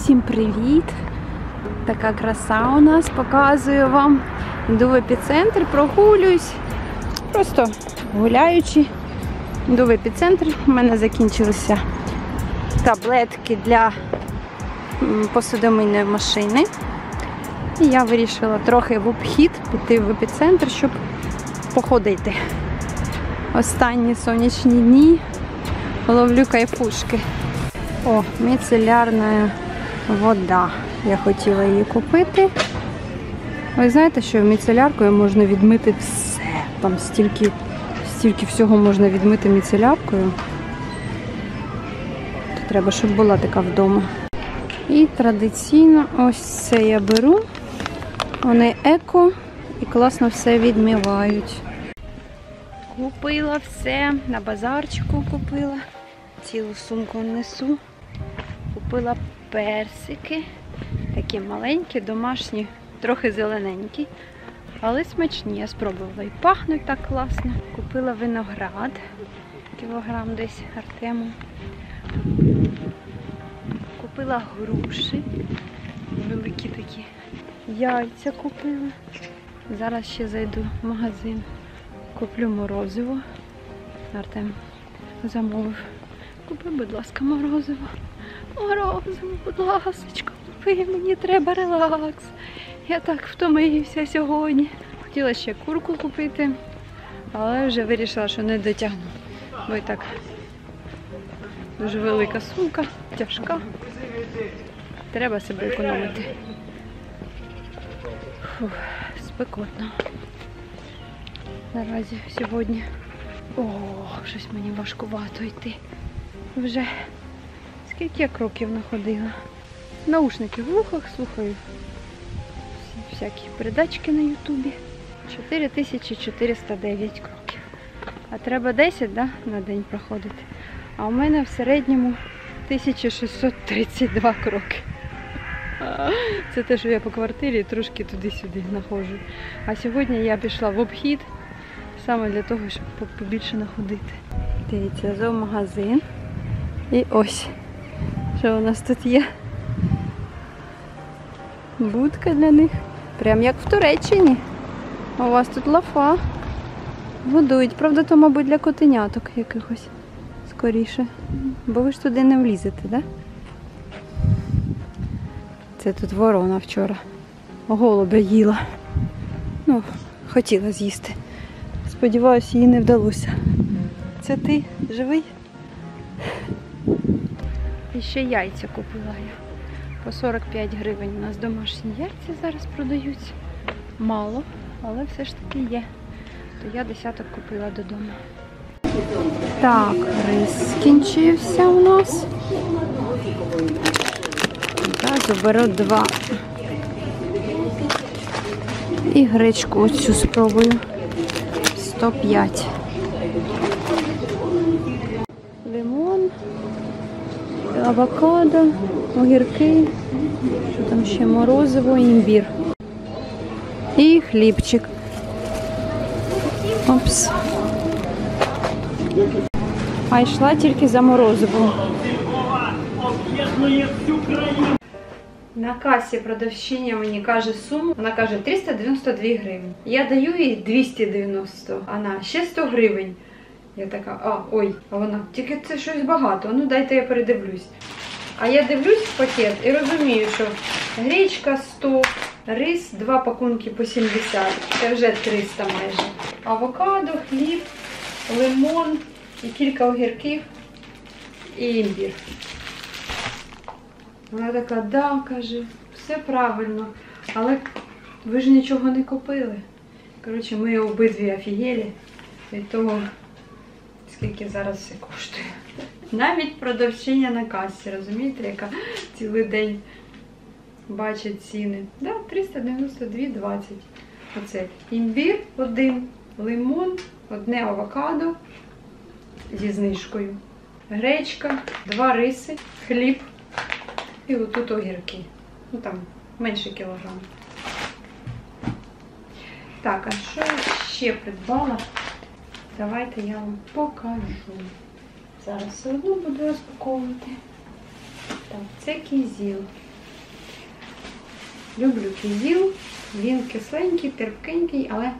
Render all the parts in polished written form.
Всім привіт! Така краса у нас, показую вам. Йду в епіцентр, прогулююсь, просто гуляючи. Йду в епіцентр, у мене закінчилися таблетки для посудомийної машини. І я вирішила трохи в обхід піти в епіцентр, щоб походити. Останні сонячні дні ловлю кайфушки. О, міцелярна вода. Я хотіла її купити. Ви знаєте, що міцеляркою можна відмити все. Там стільки всього можна відмити міцеляркою. То треба, щоб була така вдома. І традиційно ось це я беру. Вони еко і класно все відмивають. Купила все, на базарчику купила. Цілу сумку несу. Купила персики. Такі маленькі, домашні, трохи зелененькі. Але смачні, я спробувала. І пахнуть так класно. Купила виноград. Кілограм десь Артему. Купила груші. Великі такі. Яйця купила. Зараз ще зайду в магазин. Куплю морозиво. Артем замовив. Купи, будь ласка, морозиво. Морозиво, будь ласочка, купи, мені треба релакс. Я так втомився сьогодні. Хотіла ще курку купити, але вже вирішила, що не дотягну. Бо і так дуже велика сумка, тяжка. Треба себе економити. Фух, спекотно. Наразі сьогодні. О, щось мені важкувато йти. Вже скільки я кроків находила. Наушники в вухах, слухаю всякі передачки на ютубі. 4409 кроків. А треба 10, да, на день проходити. А у мене в середньому 1632 кроки. Це те, що я по квартирі трошки туди-сюди находжу. А сьогодні я пішла в обхід, саме для того, щоб побільше находити. Дивіться, зоомагазин. І ось, що у нас тут є. Будка для них. Прям як в Туреччині. У вас тут лафа. Годують. Правда, то, мабуть, для котеняток якихось скоріше. Бо ви ж туди не влізете, так? Да? Це тут ворона вчора. Голубя їла. Ну, хотіла з'їсти. Сподіваюся, їй не вдалося. Це ти живий? І ще яйця купила я. По 45 гривень у нас домашні яйця зараз продаються. Мало, але все ж таки є. То я десяток купила додому. Так, рис скінчився у нас. Одразу беру 2. І гречку оцю спробую. 105. Лимон, авокадо, огірки, що там ще, морозиво, імбір. І хлібчик. Опс. А йшла тільки за морозивом. На касі продавщиня мені каже суму, вона каже 392 гривні. Я даю їй 290, а вона ще 100 гривень. Я така, а вона, тільки це щось багато, ну дайте я передивлюсь. А я дивлюсь в пакет і розумію, що гречка 100, рис 2 пакунки по 70, це вже 300 майже. Авокадо, хліб, лимон і кілька огірків і імбір. Вона така, да, каже, все правильно, але ви ж нічого не купили. Коротше, ми обидві офігелі від того, скільки зараз все коштує. Навіть продавчиня на касі, розумієте, яка цілий день бачить ціни. Да, 392,20. Оце імбір 1, лимон, 1 авокадо зі знижкою, гречка, 2 риси, хліб і отут огірки. Ну там менше кілограм. Так, а що ще придбала? Давайте я вам покажу. Зараз все одно буду розпаковувати. Так, це кізіл. Люблю кизіл. Він кисленький, терпкенький, але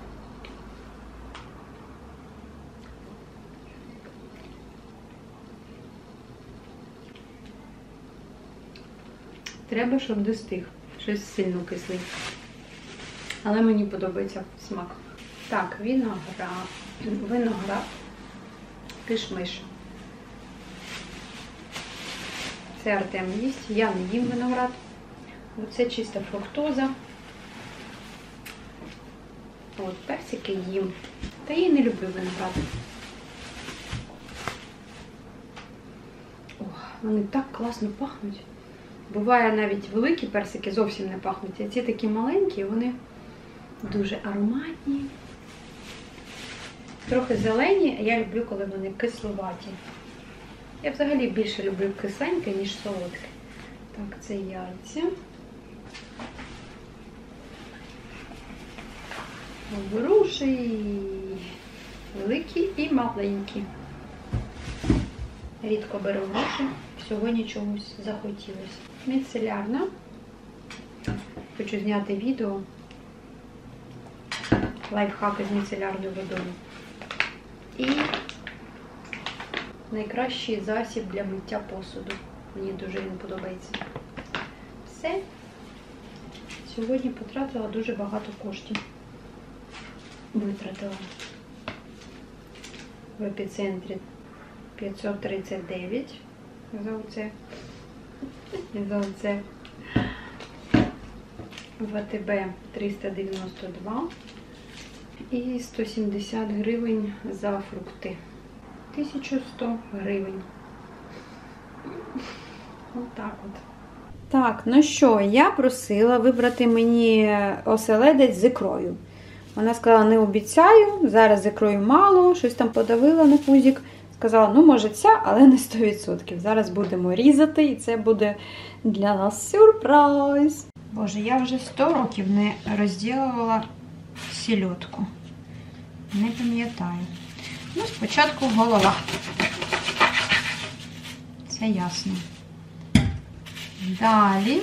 треба, щоб достиг. Щось сильно кислий. Але мені подобається смак. Так, виноград, кишмиш. Це Артем їсть, я не їм виноград. Оце чиста фруктоза. От, персики їм. Та я не люблю виноград. О, вони так класно пахнуть. Буває, навіть великі персики зовсім не пахнуть. А ці такі маленькі, вони дуже ароматні. Трохи зелені, а я люблю, коли вони кисловаті. Я взагалі більше люблю кисленьке, ніж солодке. Так, це яйця. Груші. Великі і маленькі. Рідко беру груші. Сьогодні чомусь захотілося. Міцелярна. Хочу зняти відео. Лайфхаки з міцелярною водою. І найкращий засіб для миття посуду. Мені дуже він подобається. Все. Сьогодні потратила дуже багато коштів. Витратила. В епіцентрі 539 за оце. І за оце. В АТБ 392. І 170 гривень за фрукти. 1100 гривень. Отак от. Так, ну що, я просила вибрати мені оселедець з ікрою. Вона сказала, не обіцяю, зараз з ікрою мало, щось там подавила на пузик. Сказала, ну може ця, але не 100%. Зараз будемо різати і це буде для нас сюрприз. Боже, я вже 100 років не розділувала сельодку. Не пам'ятаю. Ну, спочатку голова. Це ясно. Далі.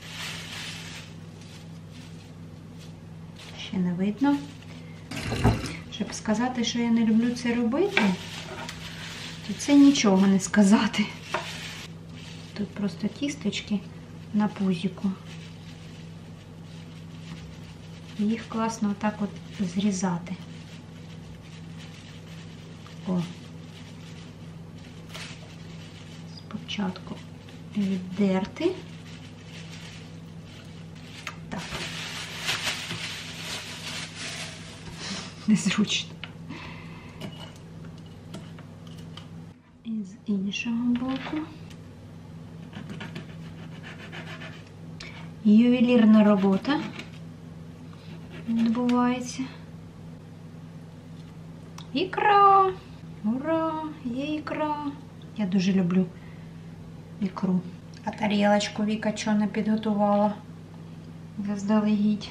Ще не видно. Щоб сказати, що я не люблю це робити, то це нічого не сказати. Тут просто кісточки на пузику. Їх класно отак от зрізати. О. Спочатку віддерти. Так. Незручно. І з іншого боку. Ювелірна робота відбувається. Ікра! Ура! Є ікра! Я дуже люблю ікру. А тарілочку Віка чого не підготувала заздалегідь.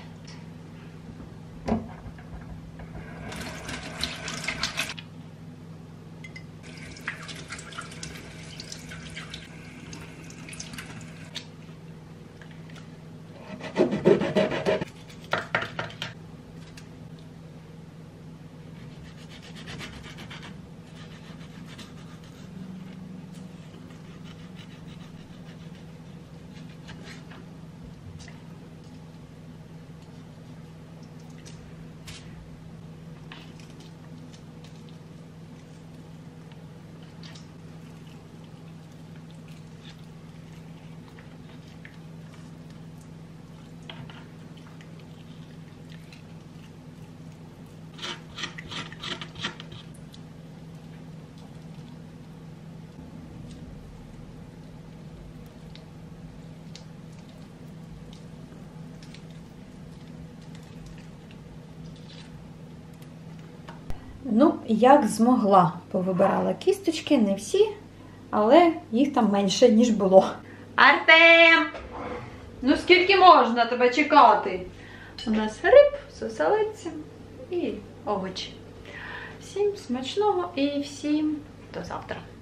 Ну, як змогла, повибирала кісточки, не всі, але їх там менше, ніж було. Артем! Ну скільки можна тебе чекати? У нас риб з оселедцем і овочі. Всім смачного і всім до завтра.